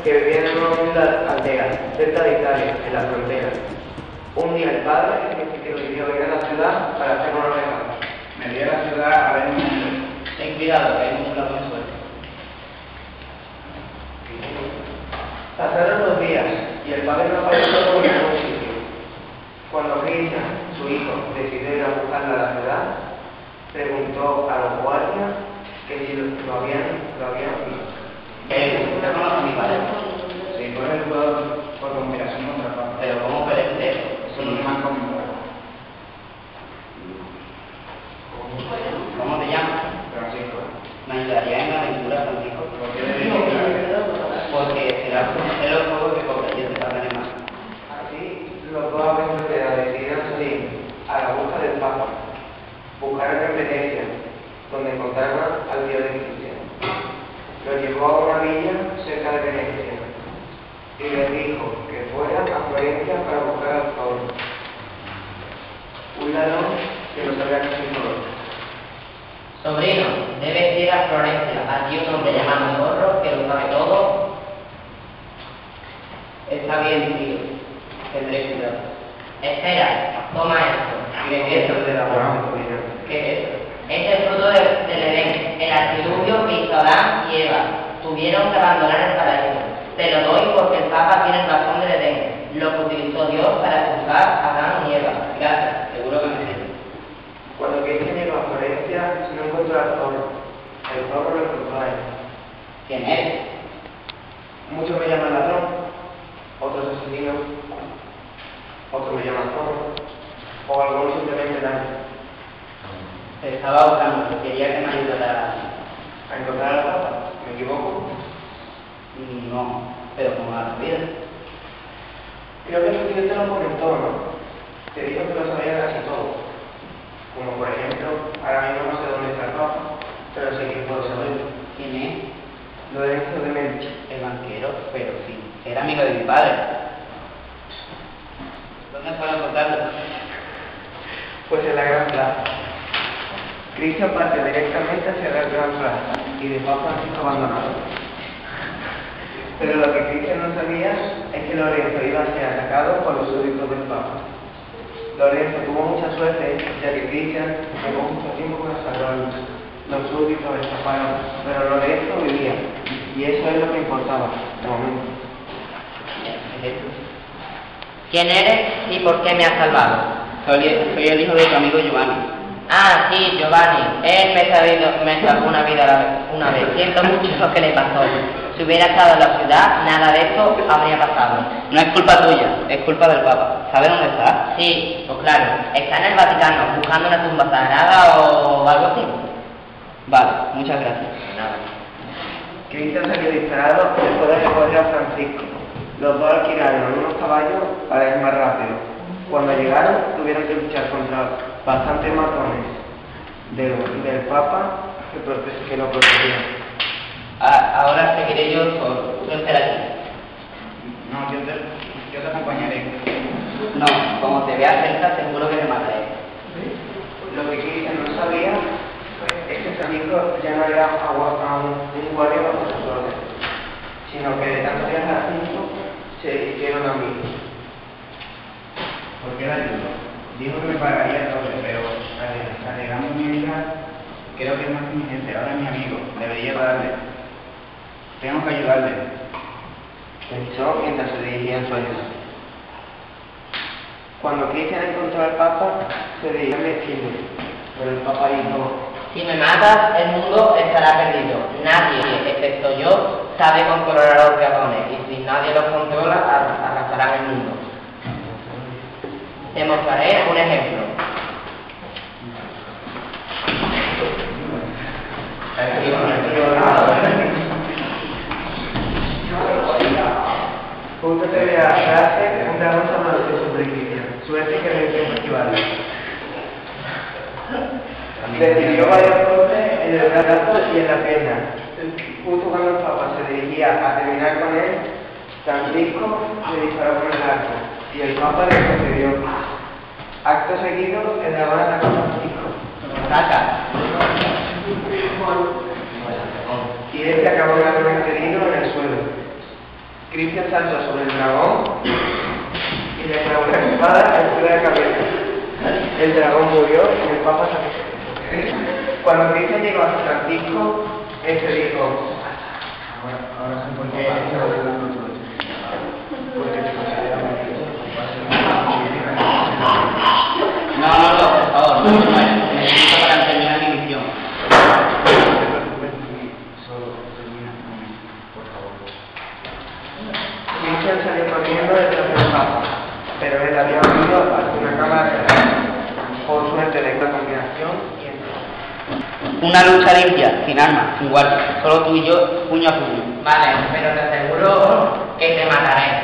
que vivía en una humilde aldea, cerca de Italia, en la frontera. Un día el padre que decidió ir a la ciudad para hacer unos regalos. Me dio a la ciudad a ver un hombre. Ten cuidado, que hay un ladrón suelto. Pasaron los días y el padre no apareció por ningún sitio. Cuando Cristian, su hijo, decidió ir a buscarlo a la ciudad, preguntó a los guardias que si lo habían visto. ¿Usted conoce a mi padre? Sí, fue el jugador por conspiración contra el Papa. Pero ¿cómo puede ser? Eso no me han comentado. ¿Cómo te llamas? Francisco. Me ayudaría en la aventura, Francisco. ¿Por qué le digo que Porque será conocer los juegos que competir de tarde más. Así, los dos aventureros decidieron salir a la busca del Papa. Buscaron en Venecia, donde encontraron al tío de Cristian. Lo llevó a una villa cerca de Venecia y le dijo que fuera a Florencia para buscar al zorro, un ladrón que lo sabía casi todo. Sobrino, debes ir a Florencia. Aquí un hombre llamado Zorro que lo sabe todo. Está bien, tío. Tendré cuidado. Espera, toma esto. ¿Qué es eso? De la ¿Qué es eso? Es el fruto del Edén, el artilugio que hizo Adán y Eva. Tuvieron que abandonar el paraíso. Te lo doy porque el Papa tiene el bastón del Edén, lo que utilizó Dios para juzgar a Adán y Eva. Gracias, seguro que me sirve. Cuando Cristian llegó a Florencia, no encontró al zorro. El zorro lo encontró a él. ¿Quién eres? Muchos me llaman ladrón, otros asesinos, otros me llaman zorro, o algunos simplemente daño. Te estaba buscando, quería que me ayudara. ¿A encontrar al Papa? ¿Me equivoco? No, pero como a la vida. Creo que su tío te lo comentó, ¿no? Te dijo que lo sabía casi todo. Como por ejemplo, ahora mismo no sé dónde está el Papa, pero sé que puedo saberlo. ¿Quién es? Lorenzo de Medici. El banquero, pero sí, era amigo de mi padre. ¿Dónde puedo encontrarlo? Pues en la Gran Plaza. Cristian parte directamente hacia la Gran Plaza y dejó a Francisco abandonado. Pero lo que Cristian no sabía es que Lorenzo iba a ser atacado por los súbditos del Papa. Lorenzo tuvo mucha suerte, ya que Cristian llegó mucho tiempo para salvarlo. Los súbditos escaparon, pero Lorenzo vivía, y eso es lo que importaba, de momento. ¿Quién eres y por qué me has salvado? Soy el hijo de tu amigo Giovanni. Ah, sí, Giovanni. Él me salvó una vida una vez. Siento mucho lo que le pasó. Si hubiera estado en la ciudad, nada de esto habría pasado. No es culpa tuya, es culpa del Papa. ¿Sabes dónde está? Sí, pues claro. Está en el Vaticano, buscando una tumba sagrada o algo así. Vale, muchas gracias. Nada. Cristian salió disparado después de recoger a Francisco. Los dos alquilaron unos caballos para ir más rápido. Cuando llegaron, tuvieron que luchar contra bastantes matones del Papa que lo protegían. Ahora seguiré yo solo. Tú espera aquí. No, yo te acompañaré. No, como te vea cerca, seguro que te mataré. Lo que Cristian no sabía es que Francisco ya no era un guardia bajo sus órdenes, sino que de tanto viajar juntos se hicieron amigos. ¿Por qué la ayudo? Dijo que me pagaría el doble, pero alegando mi vida, creo que es más inteligente. Ahora es mi amigo, debería darle. Tengo que ayudarle. Pensó mientras se dirigía en su ayuda. Cuando Cristian encontró al Papa, se dirigió al destino, pero el Papa dijo: si me matas, el mundo estará perdido. Nadie, excepto yo, sabe controlar a los dragones, y si nadie los controla, arrasarán el mundo. Te mostraré un ejemplo. Justo te ve a frase, un dragón se abalanzó sobre Cristian. Suerte que no intentó esquivarlo. Recibió varios golpes en el brazo y en la pierna. Justo cuando el Papa se dirigía a terminar con él, Francisco le disparó con el arco y el Papa le concedió. Acto seguido, el dragón atacó a Francisco. Ataca. Y este acabó gravemente herido en el suelo. Cristian salta sobre el dragón y le clavó una espada en la cabeza. El dragón murió y el Papa se... Cuando Cristian llegó a Francisco, este dijo: ahora sé por qué estás hablando todo esto. Porque te consideraba No, por favor, no, necesito para terminar mi misión. Solo termina un momento, por favor. Cristian salió corriendo detrás del Papa, pero él había oído una cámara de gas. Por suerte de la combinación y entró. Una lucha limpia, sin armas, sin guardia, solo tú y yo, puño a puño. Vale, pero te aseguro que te mataré.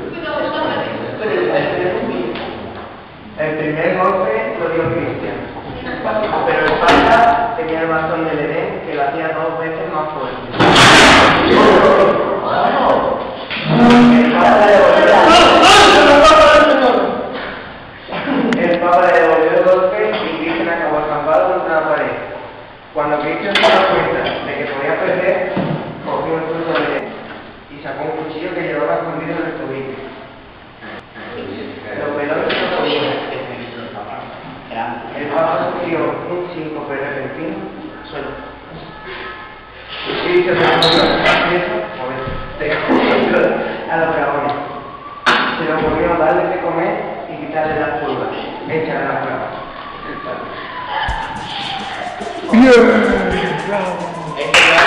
El primer golpe lo dio Cristian, pero el Papa tenía el bastón del Edén que lo hacía 2 veces más fuerte. El Papa le devolvió el golpe y Cristian acabó acampado contra la pared. Cuando Cristian se dio cuenta de que podía perder, cogió el fruto del Edén y sacó un cuchillo que llevaba escondido en el tobillo. Lo peló en su tobillo. El Papa sufrió un síncope repentino solo. Y se a los dragones. Se le ocurrió darles de comer y quitarle las pulgas, echarle las bravas. Este